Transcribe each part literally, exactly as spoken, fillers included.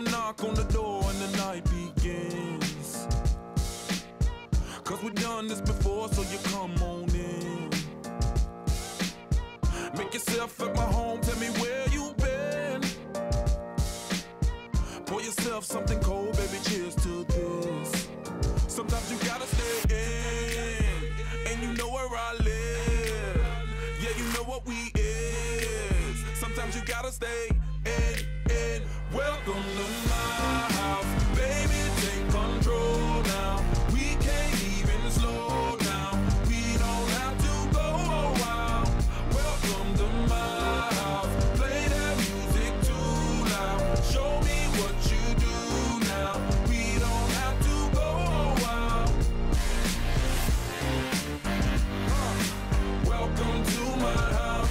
knock on the door and the night begins. Cause we've done this before, so you come on in. Make yourself at my home, tell me where you been. Pour yourself something cold, baby, cheers to this. Sometimes you gotta stay in, and you know where I live. Yeah, you know what we is. Sometimes you gotta stay in, in. Welcome to my house, baby, take control now. We can't even slow down. We don't have to go a while. Welcome to my house, play that music too loud. Show me what you do now. We don't have to go a while. Uh, welcome to my house.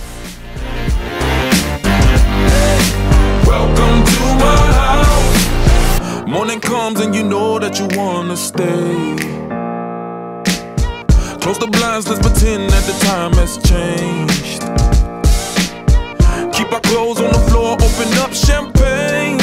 Hey, welcome to my house. Morning comes and you know that you wanna stay. Close the blinds, let's pretend that the time has changed. Keep our clothes on the floor, open up champagne.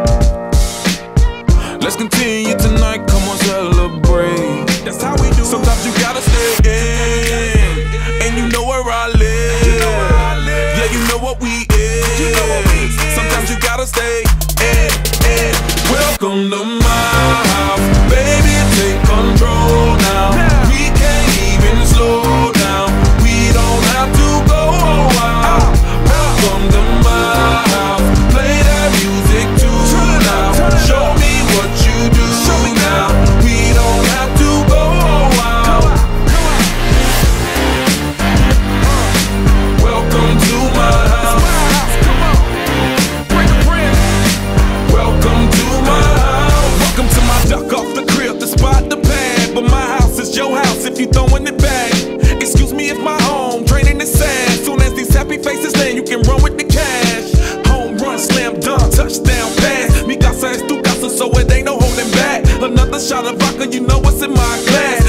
Let's continue tonight, come on, celebrate. That's how we do. Sometimes you gotta stay in, and you know where I live. Yeah, you know what we is. Sometimes you gotta stay in, in. Welcome to my house, baby, take control now. We can't even slow down. We don't have to go a while. Welcome to my house, play that music too loud. Show me what you do now. We don't have to go a while. Welcome to my house. Welcome to my house. Welcome to my duck off the crib, the spot, the pad. But my house is your house if you throwing it back. Excuse me if my home draining is sad. Soon as these happy faces land, you can run with the cash. Home run, slam dunk, touchdown pass. Mi casa es tu casa, so it ain't no holding back. Another shot of vodka, you know what's in my glass.